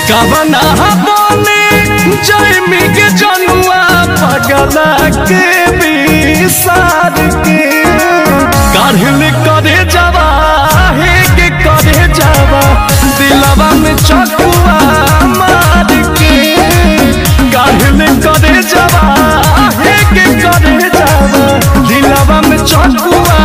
कवना बने जैमी के जनुआ पगला के विसार के काढ़िल करे जावा हे के करे जावा दिलवा में चकुआ मार के काढ़िल करे जावा हे के करे जावा दिलवा में चकुआ